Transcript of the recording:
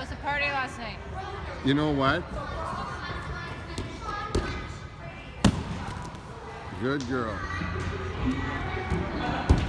was the party last night? You know what? Good girl.